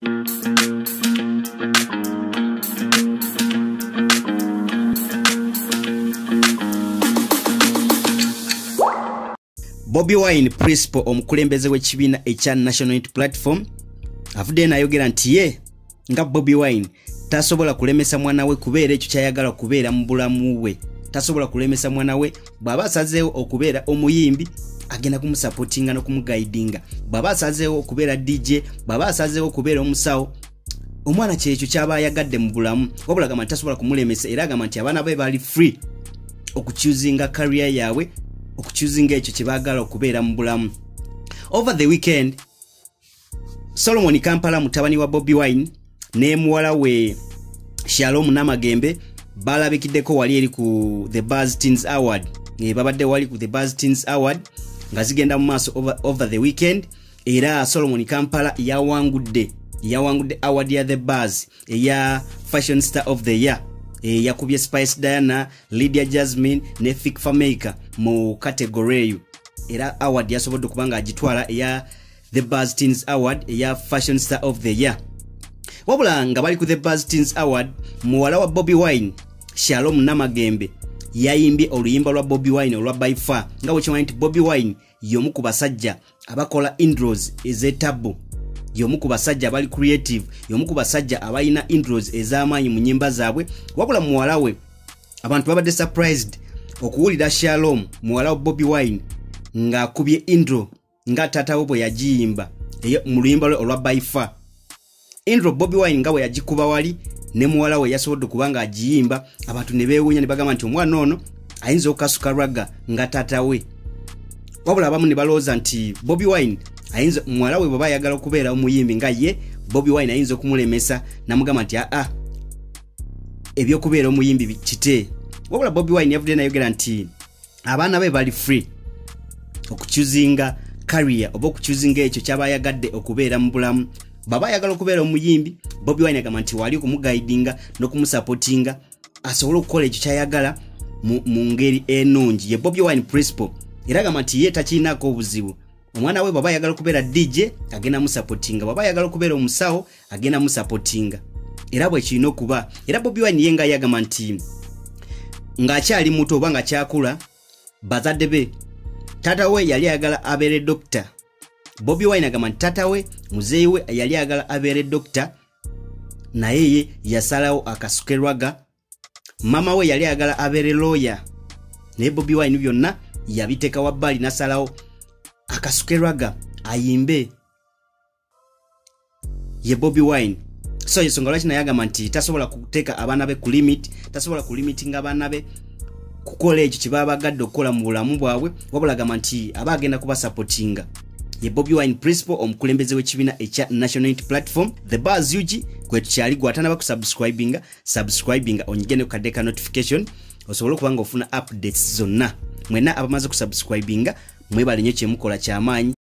Bobi Wine principal omukulembeze w'ekibiina ekya National Unity Platform avudde n'ayogera nti ye nga Bobi Wine tasobola kulemesa mwana we kubeera ekyo kyayagala kubeera mu bulamu bwe. Tasobola kulemesa mwana we bw'aba asazeewo okubeera omuyimbi agenda kumusupportinga n'okumugaidinga. Bw'aba asazeewo okubeera DJ, bw'aba asazeewo okubeera omusawo, omwana kyekyo kyaba ayagadde mu bulamu. Wabula agamba nti tasobola kumulemesa era agamba nti abaana be bali free okuchoosing career yaabwe, okuchoosing ekyo kye baagala okubeera mu bulamu. Over the weekend, Solomon Kampala mutabani wa Bobi Wine ne muwala we Shalom Namagembe balabikiddeko wali eri ku The Buzz Teens Award. Babadde wali ku The Buzz Teens Award nga zigenda mu maaso over the weekend, era Solomon Kampala yawangudde award ya The Buzz eya Fashion Star of the Year. Yakubye Spice Diana, Lydia Jasmine ne Fik Fameka mu category eyo. Era award yasobodde kubanga agitwala eya The Buzz Teens Award eya Fashion Star of the Year. Wabula nga bali ku The Buzz Teens Award, muwala wa Bobi Wine Shalom Namagembe yayimbye oluyimba lwa Bobi Wine olwa By Far. Nga wekimanyi nti Bobi Wine y'omu ku basajja abakola intros ez'etabu, y'omu ku basajja abali creative, y'omu ku basajja abalina intros ez'amaanyi mu nnyimba zaabwe. Wabula muwala we abantu babadde surprised okuwulira Shalom muwala wa Bobi Wine ng'akubye intro nga taata we bwe yagiyimba mu luyimba lwe olwa By Far. Intro Bobi Wine nga bwe yagikuba wali ne muwala we yasobodde kubanga agiyimba, abantu ne beewuunya ne bagamba nti omwana ono ayinza okukasuka ragga nga taata we. Wabula abamu ne balowooza nti Bobi Wine ayinza, muwala we bw'aba ayagala okubeera omuyimbi nga ye, Bobi Wine ayinza okumulemesa namugamba nti ebyokubeera omuyimbi kite. Wabula Bobi Wine yavudde n'ayogera nti abaana be bali free okuchoosing career oba okuchoosing ekyo kyaba ayagadde okubeera mu bulamu. Baba ayagala okubeera omuyimbi, Bobi Wine agamba nti wali okumugaidinga n'okumusupportinga asobole okukola ekyo kyayagala mu ngeri ennungi. Ye Bobi Wine principal era agamba nti ye takirinako obuzibu. Omwana we baba ayagala okubeera DJ agenda musupportinga, baba ayagala okubeera omusawo agenda musupportinga, era bwe kirina okuba. Era Bobi Wine ye nga yagamba nti ng'akyali muto oba nga kyakula, bazadde be taata we yali ayagala abeere doctor. Bobi Wine agamba nti taata we muzeeyi we yali ayagala abeere doctor, naye ye yasalawo akasuke rwaga. Mama we yali ayagala abeere lawyer, naye Bobi Wine byonna yabiteeka wabbali nasalawo akasuke rwaga ayimbe. Ye Bobi Wine. So yensonga lwaki naye agamba nti tasobola kuteeka abaana be ku limit, tasobola kulimitinga abaana be kukola ekyo kye baba bagadde okukola mu bulamu bwabwe, wabula agamba nti aba agenda kubasupportinga. Ye Bobi Wine principal omukulembeze w'ekibiina ekya National Unity Platform The Buzz UG kwe tukyali gwatanaba ku subscribinga onyigene ku kadde ka notification osobola okuba nga ofuna updates zonna. Mwena abamaze ku subscribinga mwebale nnyo kye mukola ky'amaanyi.